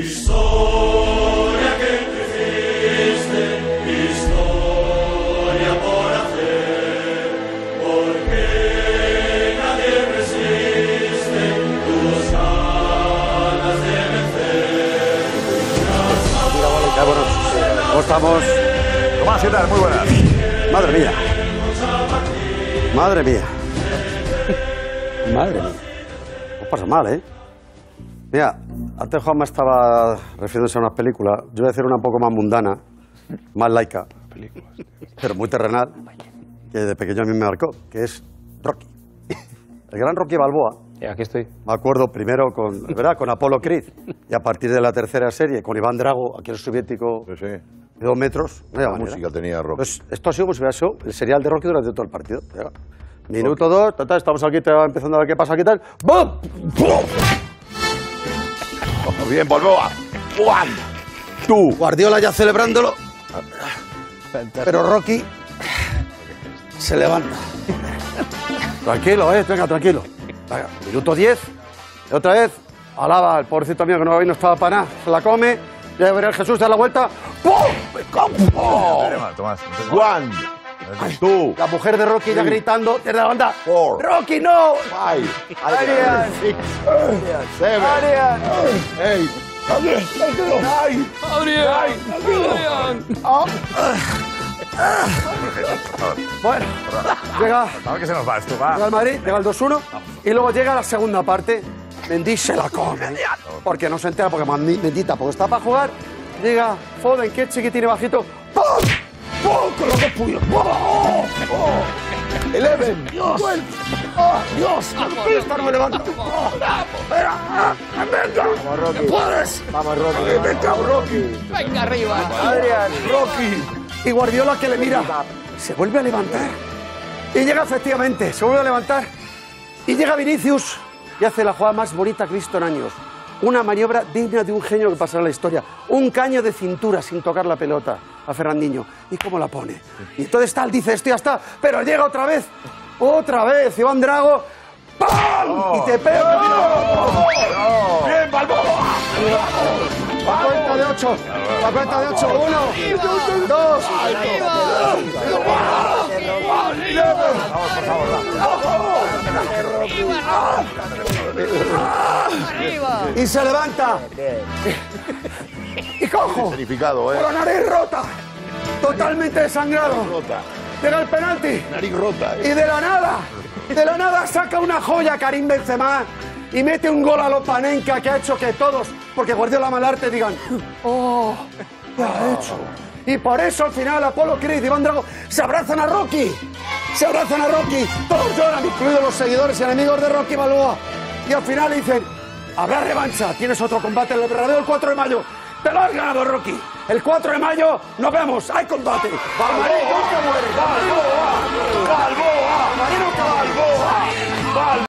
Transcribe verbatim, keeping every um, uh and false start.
Historia que te hiciste, historia por hacer, porque nadie resiste tus ganas de vencer. ¿Cómo estamos? Tomás, ¿qué tal? Muy buenas. Madre mía. Madre mía. Madre mía. No pasa mal, ¿eh? Mira, antes Juanma estaba refiriéndose a unas películas. Yo voy a decir una un poco más mundana, más laica, pero muy terrenal, que de pequeño a mí me marcó, que es Rocky. El gran Rocky Balboa. Y aquí estoy. Me acuerdo primero con, ¿verdad? Con Apollo Creed, y a partir de la tercera serie, con Iván Drago, aquel soviético Sí, sí. de dos metros. No había La manera. música tenía Rocky. Pues esto ha sido como si hubiera sido el serial de Rocky durante todo el partido. Llega. Minuto dos, ta, ta, estamos aquí ta, empezando a ver qué pasa aquí tal. ¡Bum! ¡Bum! Oh, bien, Balboa. Juan. Tú. Guardiola ya celebrándolo. Pero Rocky se levanta. Tranquilo, eh, venga, tranquilo. Venga, minuto diez. Y otra vez, alaba al pobrecito mío que no, hoy no estaba para nada. Se la come. Ya verá el Jesús, da la vuelta. ¡Pum! Oh. Tomás. Juan. Tú. La mujer de Rocky ya gritando desde la banda. Four. ¡Rocky, no! Five. Adrian. Six. Seven. Adrian. Eight. Nine. ¡Adrián! ¡Adrián! Bueno, llega, A ver que se nos va esto, va. llega el Madrid, llega el dos uno y luego llega la segunda parte. Mendy se la come. Porque no se entera, porque Mendy, Mendita, porque está para jugar. Llega Foden, que es chiquitín y bajito. ¡Pum! ¡Pum! Con los dos puños. ¡Oh! ¡Oh! Eleven. ¡Dios! ¡Oh! ¡Dios! ¡Esta no me levanta! ¡Oh! ¡Venga! ¡Venga! ¡Vamos, Rocky! ¡Puedes! ¡Vamos, Rocky! ¡Venga, Rocky! ¡Venga arriba! ¡Adrián! ¡Rocky! Y Guardiola que le mira. Se vuelve a levantar. Y llega efectivamente, se vuelve a levantar. Y llega Vinicius y hace la jugada más bonita que he visto en años. Una maniobra digna de un genio que pasará en la historia. Un caño de cintura sin tocar la pelota a Fernandinho. ¿Y cómo la pone? Y entonces tal dice, esto ya está. Pero llega otra vez. Otra vez. Iván Drago. ¡Pam! Y te pega. ¡Bien, Balboa! A cuenta de ocho. A cuenta de ocho. Uno. Dos. Vamos, por favor, ¡Arriba! Y se levanta. Y cojo. Significado, ¿eh? Con la nariz rota. Totalmente desangrado. Rota. Llega el penalti. Nariz rota, Y ¿eh? de la nada, de la nada saca una joya Karim Benzema y mete un gol a lo Panenka que ha hecho que todos, porque Guardiola Malarte, digan, oh, ¿qué ha hecho? Y por eso al final Apollo Creed y Iván Drago se abrazan a Rocky. Se abrazan a Rocky. Todos lloran, incluidos los seguidores y enemigos de Rocky Balboa. Y al final dicen, habrá revancha. Tienes otro combate el verdadero el cuatro de mayo. Te lo has ganado, Rocky. El cuatro de mayo nos vemos. Hay combate. Balboa nunca muere. Balboa. Balboa. Balboa. Balboa.